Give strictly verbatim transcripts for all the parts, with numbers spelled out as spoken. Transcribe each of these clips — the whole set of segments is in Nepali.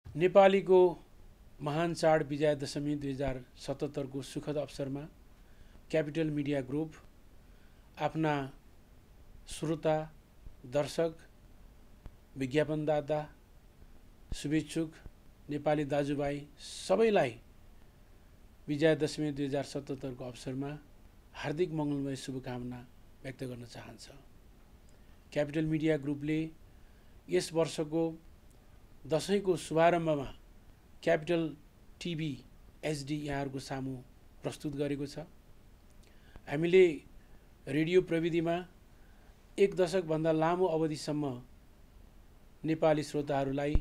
नेपाली को महान चाड विजया दशमी दुई हजार सतहत्तर को सुखद अवसरमा क्यापिटल मिडिया ग्रुप आफ्ना श्रोता, दर्शक, विज्ञापनदाता, शुभेच्छुक नेपाली दाजुभाइ सबैलाई विजया दशमी दुई हजार सतहत्तर को अवसरमा हार्दिक मङ्गलमय शुभकामना व्यक्त गर्न चाहन्छ। क्यापिटल मिडिया ग्रुपले यस वर्षको दशैंको शुभारम्भमा क्यापिटल टिभी एचडी यहाँहरूको सामु प्रस्तुत गरेको छ। हामीले रेडियो प्रविधिमा एक दशकभन्दा लामो अवधिसम्म नेपाली श्रोताहरूलाई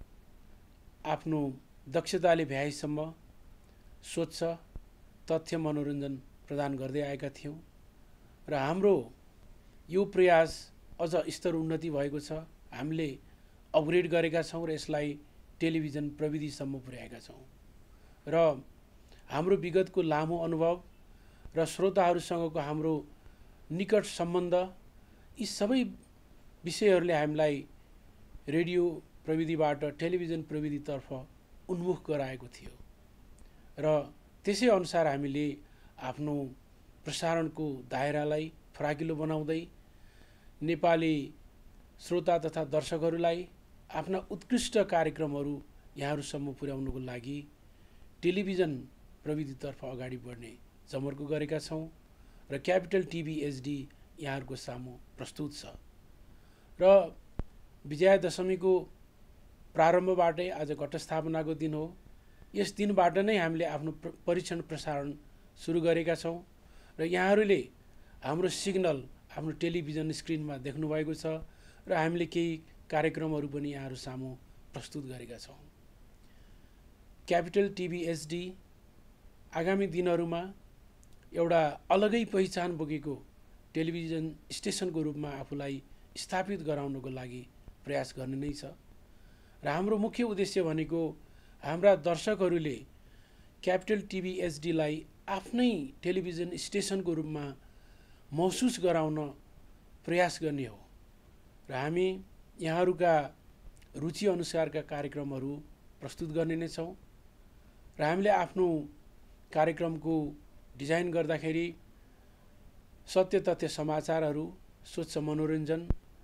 आफ्नो दक्षताले भ्याएसम्म स्वच्छ तथ्य मनोरञ्जन प्रदान गर्दै आएका थियौँ र हाम्रो यो प्रयास अझ स्तर उन्नति भएको छ। हामीले अपग्रेड गरेका छौँ र यसलाई टेलिभिजन प्रविधिसम्म पुर्याएका छौँ र हाम्रो विगतको लामो अनुभव र श्रोताहरूसँगको हाम्रो निकट सम्बन्ध यी सबै विषयहरूले हामीलाई रेडियो प्रविधिबाट टेलिभिजन प्रविधितर्फ उन्मुख गराएको थियो र त्यसै अनुसार हामीले आफ्नो प्रसारणको दायरालाई फराकिलो बनाउँदै नेपाली श्रोता तथा दर्शकहरूलाई आफ्ना उत्कृष्ट कार्यक्रमहरू यहाँहरूसम्म पुर्याउनको लागि टेलिभिजन प्रविधितर्फ अगाडि बढ्ने जमर्को गरेका छौँ र क्यापिटल टिभी एचडी यहाँहरूको सामु प्रस्तुत छ र विजया दशमीको प्रारम्भबाटै आज घटस्थापनाको दिन हो। यस दिनबाट नै हामीले आफ्नो परीक्षण प्रसारण सुरु गरेका छौँ र यहाँहरूले हाम्रो सिग्नल हाम्रो टेलिभिजन स्क्रिनमा देख्नुभएको छ र हामीले केही कार्यक्रमहरू पनि यहाँहरू सामु प्रस्तुत गरेका छौँ। क्यापिटल टिभी एचडी आगामी दिनहरूमा एउटा अलगै पहिचान बोकेको टेलिभिजन स्टेसनको रूपमा आफूलाई स्थापित गराउनको लागि प्रयास गर्ने नै छ र हाम्रो मुख्य उद्देश्य भनेको हाम्रा दर्शकहरूले क्यापिटल टिभी एचडीलाई आफ्नै टेलिभिजन स्टेसनको रूपमा महसुस गराउन प्रयास गर्ने हो र हामी यहाँहरूका रुचि अनुसारका कार्यक्रमहरू प्रस्तुत गर्ने नै छौँ र हामीले आफ्नो कार्यक्रमको डिजाइन गर्दाखेरि सत्य तथ्य समाचारहरू, स्वच्छ मनोरञ्जन,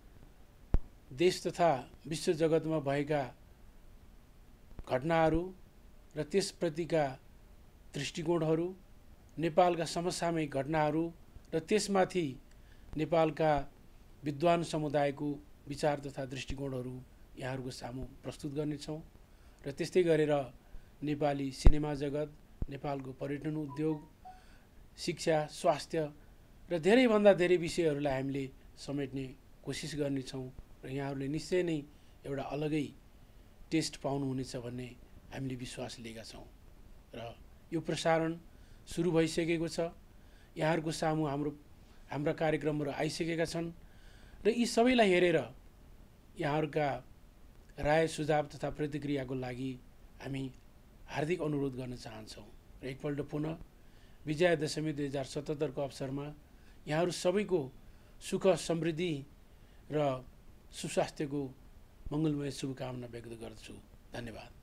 देश तथा विश्व जगतमा भएका घटनाहरू र त्यसप्रतिका दृष्टिकोणहरू, नेपालका समसामयिक घटनाहरू र त्यसमाथि नेपालका विद्वान समुदायको विचार तथा दृष्टिकोणहरू यहाँहरूको सामु प्रस्तुत गर्नेछौँ र त्यस्तै गरेर नेपाली सिनेमा जगत, नेपालको पर्यटन उद्योग, शिक्षा, स्वास्थ्य र धेरैभन्दा धेरै विषयहरूलाई हामीले समेट्ने कोसिस गर्नेछौँ र यहाँहरूले निश्चय नै एउटा अलगै टेस्ट पाउनुहुनेछ भन्ने हामीले विश्वास लिएका छौँ र यो प्रसारण सुरु भइसकेको छ। यहाँहरूको सामु हाम्रो हाम्रा कार्यक्रमहरू आइसकेका छन् र यी सबैलाई हेरेर यहाँहरूका राय सुझाव तथा प्रतिक्रियाको लागि हामी हार्दिक अनुरोध गर्न चाहन्छौँ र एकपल्ट पुनः विजया दशमी दुई हजार सतहत्तरको अवसरमा यहाँहरू सबैको सुख समृद्धि र सुस्वास्थ्यको मङ्गलमय शुभकामना व्यक्त गर्दछु। धन्यवाद।